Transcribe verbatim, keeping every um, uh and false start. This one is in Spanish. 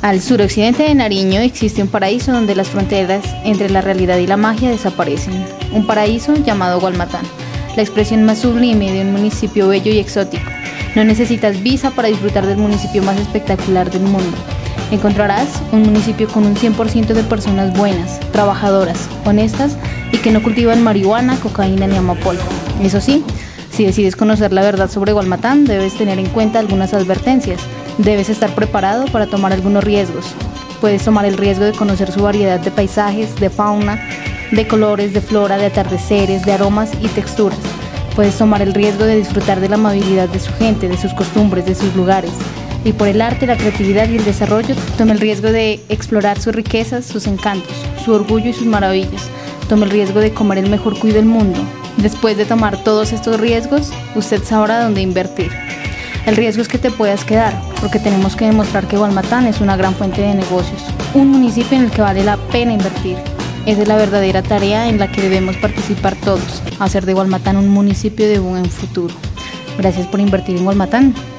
Al suroccidente de Nariño existe un paraíso donde las fronteras entre la realidad y la magia desaparecen. Un paraíso llamado Gualmatán, la expresión más sublime de un municipio bello y exótico. No necesitas visa para disfrutar del municipio más espectacular del mundo. Encontrarás un municipio con un cien por ciento de personas buenas, trabajadoras, honestas y que no cultivan marihuana, cocaína ni amapola. Eso sí, si decides conocer la verdad sobre Gualmatán, debes tener en cuenta algunas advertencias. Debes estar preparado para tomar algunos riesgos. Puedes tomar el riesgo de conocer su variedad de paisajes, de fauna, de colores, de flora, de atardeceres, de aromas y texturas. Puedes tomar el riesgo de disfrutar de la amabilidad de su gente, de sus costumbres, de sus lugares. Y por el arte, la creatividad y el desarrollo, tome el riesgo de explorar sus riquezas, sus encantos, su orgullo y sus maravillas. Tome el riesgo de comer el mejor cuy del mundo. Después de tomar todos estos riesgos, usted sabrá dónde invertir. El riesgo es que te puedas quedar, porque tenemos que demostrar que Gualmatán es una gran fuente de negocios, un municipio en el que vale la pena invertir. Esa es la verdadera tarea en la que debemos participar todos, hacer de Gualmatán un municipio de buen futuro. Gracias por invertir en Gualmatán.